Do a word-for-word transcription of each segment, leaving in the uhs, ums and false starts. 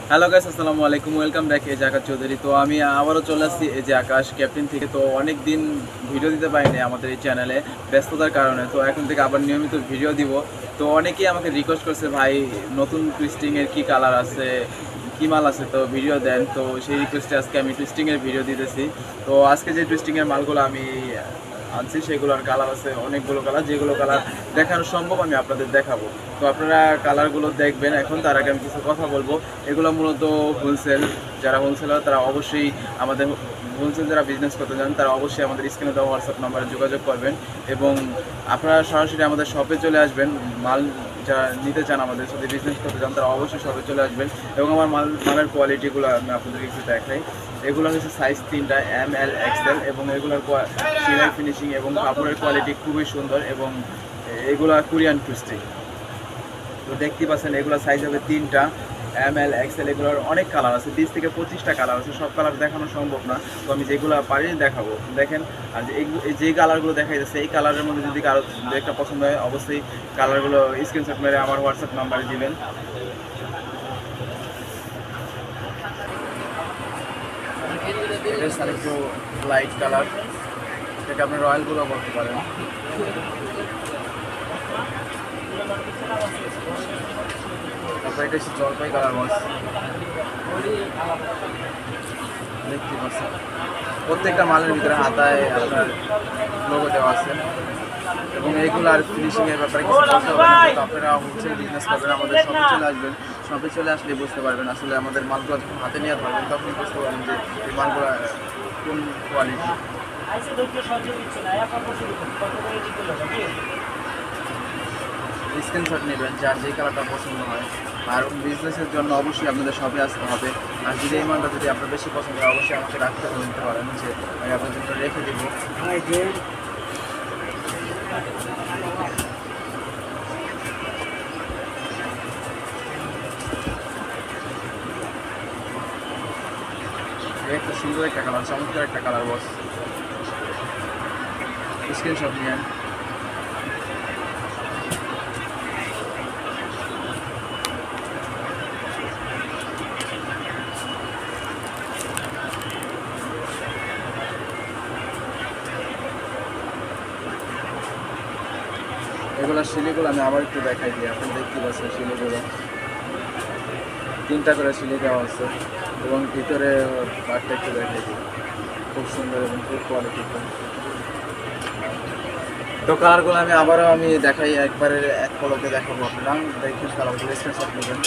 Hello guys, আসসালামু আলাইকুম। Welcome back এজে আকাশ চৌধুরী। তো আমি আবারও চলে আসছি এজে আকাশ ক্যাপ্টেন থেকে। তো অনেক দিন ভিডিও দিতে পারিনি আমাদের এই চ্যানেলে ব্যস্ততার কারণে। তো এখন থেকে আবার নিয়মিত ভিডিও দিব। তো অনেকেই আমাকে রিকোয়েস্ট করছে, ভাই নতুন টুইস্টিংয়ের কী কালার আছে, কী মাল আছে, তো ভিডিও দেন। তো সেই রিকোয়েস্টে আজকে আমি টুইস্টিংয়ের ভিডিও দিতেছি। তো আজকে যে টুইস্টিংয়ের মালগুলো আমি আনছি সেগুলোর কালার আছে অনেকগুলো কালার, যেগুলো কালার দেখানো সম্ভব আমি আপনাদের দেখাবো। তো আপনারা কালারগুলো দেখবেন। এখন তার আগে আমি কিছু কথা বলবো। এগুলো মূলত হোলসেল, যারা হোলসেলার তারা অবশ্যই আমাদের হোলসেল যারা বিজনেস করতে চান তারা অবশ্যই আমাদের স্ক্রিনে দেওয়া হোয়াটসঅ্যাপ নাম্বারে যোগাযোগ করবেন এবং আপনারা সরাসরি আমাদের শপে চলে আসবেন। মাল যারা নিতে চান, আমাদের সাথে বিজনেস করতে চান, তারা অবশ্যই শপে চলে আসবেন এবং আমার মাল মালের কোয়ালিটিগুলো আমি আপনাদেরকে একটু দেখাই। এগুলো হচ্ছে সাইজ তিনটা, এম এল এক্সেল, এবং এগুলোর সেলাই ফিনিশিং এবং কাপড়ের কোয়ালিটি খুবই সুন্দর এবং এগুলো কোরিয়ান টুইস্টিং। তো দেখতে পাচ্ছেন এগুলো সাইজ হবে তিনটা, এম এল এক্সেল। এগুলোর অনেক কালার আছে, বিশ থেকে পঁচিশটা কালার আছে। সব কালার দেখানো সম্ভব না, তো আমি যেগুলো পারি দেখাবো। দেখেন, আর যে কালারগুলো দেখা যাচ্ছে এই কালারের মধ্যে যদি কারো দু একটা পছন্দ হয় অবশ্যই কালারগুলো স্ক্রিনশট মেরে আমার হোয়াটসঅ্যাপ নাম্বারে দিবেন। এটা একটু লাইট কালার, এটাকে আপনি রয়্যালগুলো বলতে পারেন। তারপর এটা হচ্ছে জলপাই কালার মাছ, দেখতে পাচ্ছেন প্রত্যেকটা মালের ভিতরে হাতায় আপনার লোগো দেওয়া আছে এবং এইগুলো আর ফিনিশিংয়ের ব্যাপারে কিছু বলতে হবে না। তো আপনারা হোলসেল বিজনেস করবেন, আমাদের শপে চলে আসবেন। শপে চলে আসলে বুঝতে পারবেন আসলে আমাদের মালগুলো যখন হাতে নিয়ে ধরবেন তখন বুঝতে পারবেন যে এই মালগুলো কোন কোয়ালিটি। স্ক্রিনশট নেবেন যার যে কালারটা পছন্দ হয়। আর বিজনেসের জন্য অবশ্যই আপনাদের শপে আসতে হবে। আর যদি এই মালটা যদি আপনার বেশি পছন্দ হয় অবশ্যই আমাকে রাখতে বলতে পারেন যে আমি আপনার জন্য রেখে দেবো। একটা সুন্দর একটা কালার, চমৎকার একটা কালার বস, স্ক্রিনশট নিয়ে এগুলো শিলিগুলো আমি আবার একটু দেখাই দিই। আপনি দেখতে পাচ্ছেন শিলিগুলো তিনটা করে শিলি দেওয়া আছে এবং ভিতরে পার্টটা একটু দেখাই দিই, খুব সুন্দর এবং খুব কোয়ালিটি। তো কালারগুলো আমি আবারও আমি দেখাই, একবারে এক পলকে দেখাবো। আপনারা দেখুন কালারগুলো, স্ক্রিনশট নেবেন।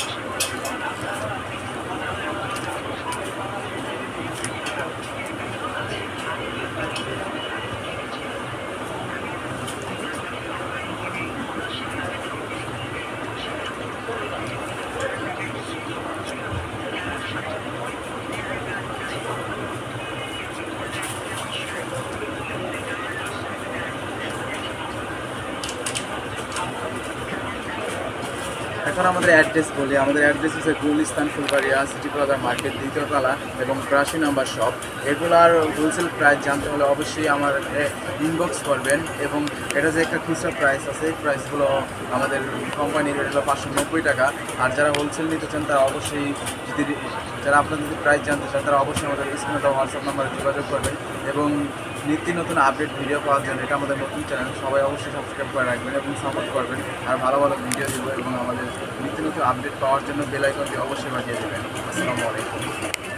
এখন আমাদের অ্যাড্রেস বলি। আমাদের অ্যাড্রেস হচ্ছে Gulistan Fulbaria city plaza market, দ্বিতীয় তলা এবং বিরাশি নম্বর শপ। এগুলার হোলসেল প্রাইস জানতে হলে অবশ্যই আমার ইনবক্স করবেন এবং এটা যে একটা খুচরা প্রাইস আছে এই প্রাইসগুলো আমাদের কোম্পানির এটা হলো পাঁচশো নব্বই টাকা। আর যারা হোলসেল নিতে চান তারা অবশ্যই যদি যারা আপনার যদি প্রাইস জানতে চান তারা অবশ্যই আমাদের স্ক্রিনে দেওয়া হোয়াটসঅ্যাপ নাম্বারে যোগাযোগ করবেন এবং নিত্য নতুন আপডেট ভিডিও পাওয়ার জন্য, এটা আমাদের নতুন চ্যানেল, সবাই অবশ্যই সাবস্ক্রাইব করে রাখবেন এবং সাপোর্ট করবেন। আর ভালো ভালো ভিডিও দেবো এবং আমাদের নিত্য নতুন আপডেট পাওয়ার জন্য বেল আইকনটি অবশ্যই বাজিয়ে দেবেন। আসসালামু আলাইকুম।